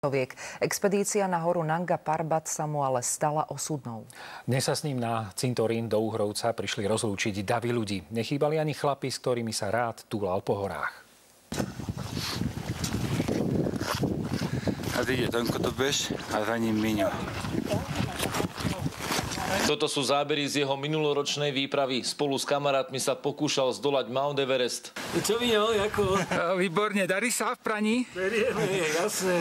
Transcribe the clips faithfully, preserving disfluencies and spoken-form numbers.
Expedícia na horu Nanga Parbat sa mu ale stala osudnou. Dnes sa s ním na cintorín do Uhrovca prišli rozlúčiť davy ľudí. Nechýbali ani chlapi, s ktorými sa rád túlal po horách. A ide Tonko Dobeš a za ním Miňo. Toto sú zábery z jeho minuloročnej výpravy. Spolu s kamarátmi sa pokúšal zdolať Mount Everest. Čo Miňo, ako? Výborne, darí sa v praní? Berieme, jasné.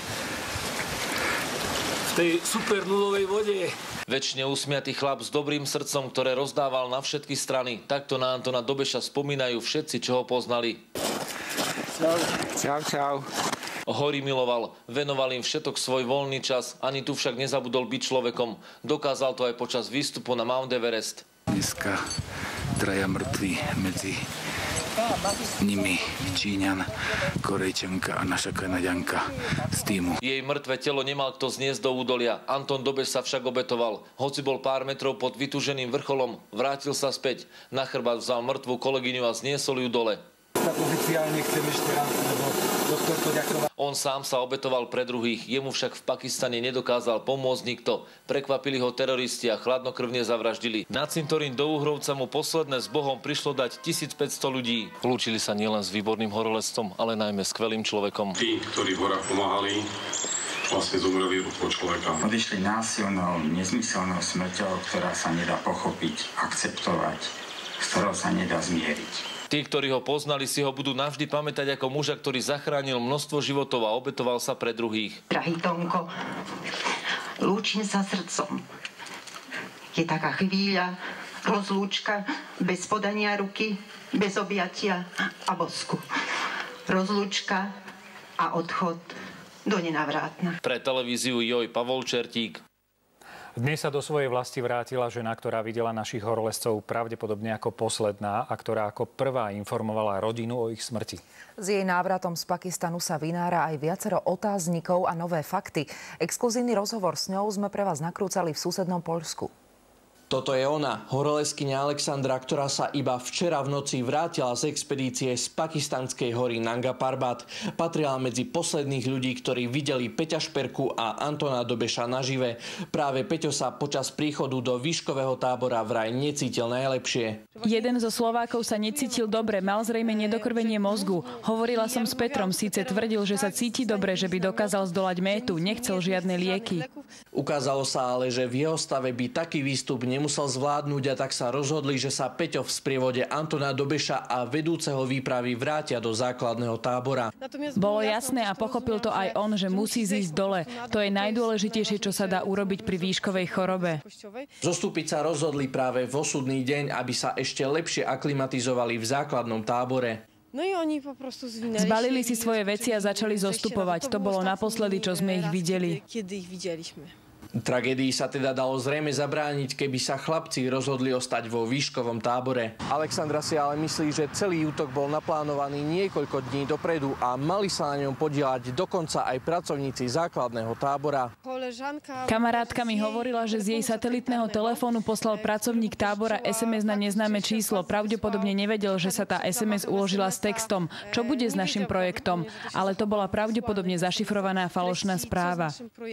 V tej super nulovej vode. Večne usmiatý chlap s dobrým srdcom, ktoré rozdával na všetky strany. Takto na Antona Dobeša spomínajú všetci, čo ho poznali. Čau. Čau, čau. Hory miloval, venoval im všetok svoj voľný čas, ani tu však nezabudol byť človekom. Dokázal to aj počas výstupu na Mount Everest. Dneska traja mŕtvi, medzi nimi Číňan, Korejčanka a naša Kanaďanka z týmu. Jej mŕtve telo nemal kto zniesť do údolia. Anton Dobeš sa však obetoval. Hoci bol pár metrov pod vytúženým vrcholom, vrátil sa späť. Na chrbát vzal mŕtvu kolegyňu a zniesol ju dole. Oficiálne chcem ešte raz, lebo doktor to ďakoval. On sám sa obetoval pre druhých, jemu však v Pakistane nedokázal pomôcť nikto. Prekvapili ho teroristi a chladnokrvne zavraždili. Na cintorín do Uhrovca mu posledné s Bohom prišlo dať tisícpäťsto ľudí. Lúčili sa nielen s výborným horolezcom, ale najmä skvelým človekom. Tí, ktorí v horách pomáhali, vlastne zomreli po človeka. Odišli násilnou, nezmyselnou smrťou, ktorá sa nedá pochopiť, akceptovať, s ktorou sa nedá zmieriť. Tí, ktorí ho poznali, si ho budú navždy pamätať ako muža, ktorý zachránil množstvo životov a obetoval sa pre druhých. Drahý Tonko, lúčim sa srdcom. Je taká chvíľa, rozlúčka bez podania ruky, bez objatia a bosku. Rozlúčka a odchod do nenavrátna. Pre televíziu Joj Pavol Čertík. Dnes sa do svojej vlasti vrátila žena, ktorá videla našich horolezcov pravdepodobne ako posledná a ktorá ako prvá informovala rodinu o ich smrti. S jej návratom z Pakistanu sa vynára aj viacero otáznikov a nové fakty. Exkluzívny rozhovor s ňou sme pre vás nakrúcali v susednom Poľsku. Toto je ona, horolezkyňa Alexandra, ktorá sa iba včera v noci vrátila z expedície z pakistanskej hory Nanga Parbat. Patrila medzi posledných ľudí, ktorí videli Peťa Šperku a Antona Dobeša nažive. Práve Peťo sa počas príchodu do výškového tábora vraj necítil najlepšie. Jeden zo Slovákov sa necítil dobre, mal zrejme nedokrvenie mozgu. Hovorila som s Petrom, síce tvrdil, že sa cíti dobre, že by dokázal zdolať métu, nechcel žiadne lieky. Ukázalo sa ale, že v jeho stave by taký výstup nemusel zvládnuť a tak sa rozhodli, že sa Peťo v sprievode Antona Dobeša a vedúceho výpravy vrátia do základného tábora. Bolo jasné a pochopil to aj on, že musí zísť dole. To je najdôležitejšie, čo sa dá urobiť pri výškovej chorobe. Zostúpiť sa rozhodli práve v osudný deň, aby sa ešte lepšie aklimatizovali v základnom tábore. No i oni poprostu zvinali. Zbalili si svoje veci a začali zostupovať. To bolo naposledy, čo sme ich videli. Kedy ich videli sme. Tragédii sa teda dalo zrejme zabrániť, keby sa chlapci rozhodli ostať vo výškovom tábore. Alexandra si ale myslí, že celý útok bol naplánovaný niekoľko dní dopredu a mali sa na ňom podieľať dokonca aj pracovníci základného tábora. Kamarátka mi hovorila, že z jej satelitného telefónu poslal pracovník tábora es em es na neznáme číslo. Pravdepodobne nevedel, že sa tá es em es uložila s textom, čo bude s našim projektom. Ale to bola pravdepodobne zašifrovaná falošná správa.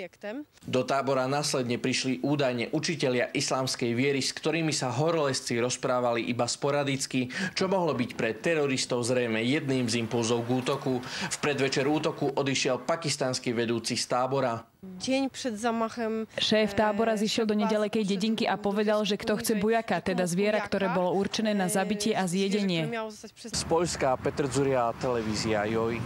Do tábora následne prišli údajne učitelia islamskej viery, s ktorými sa horolezci rozprávali iba sporadicky, čo mohlo byť pre teroristov zrejme jedným z impulzov k útoku. V predvečer útoku odišiel pakistanský vedúci z tábora. Deň pred zamachem Šéf tábora zišiel do nedalekej dedinky a povedal, že kto chce bujaka, teda zviera, ktoré bolo určené na zabitie a zjedenie. Z Poľska Petr Zuria, televízia Joj.